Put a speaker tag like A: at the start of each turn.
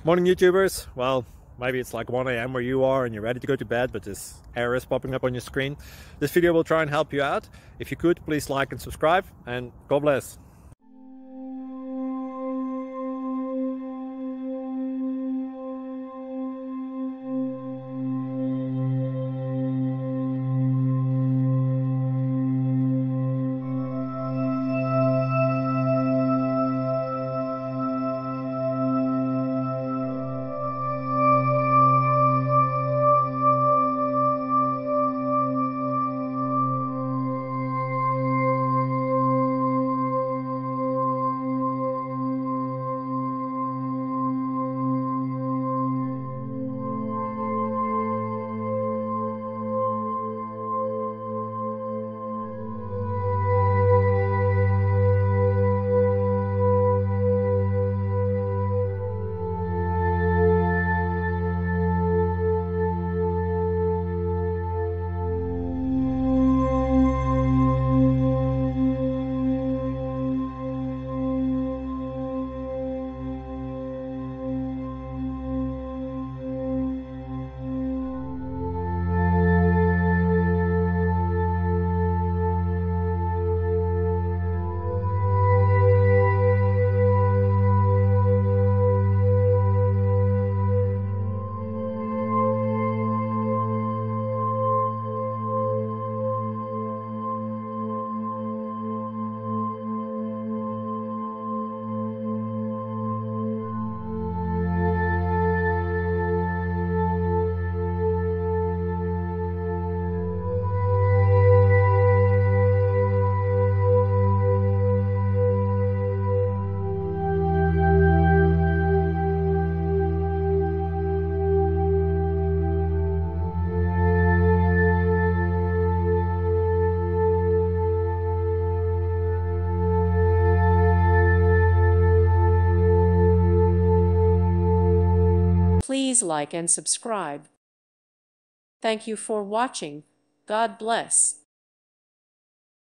A: Morning YouTubers. Well, maybe it's like 1 a.m. where you are and you're ready to go to bed, but this error is popping up on your screen. This video will try and help you out. If you could, please like and subscribe, and God bless.
B: Please like and subscribe. Thank you for watching. God bless.